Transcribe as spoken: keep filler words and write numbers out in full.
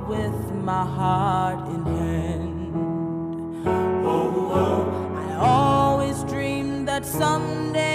with my heart in hand. Oh, oh, I always dreamed that someday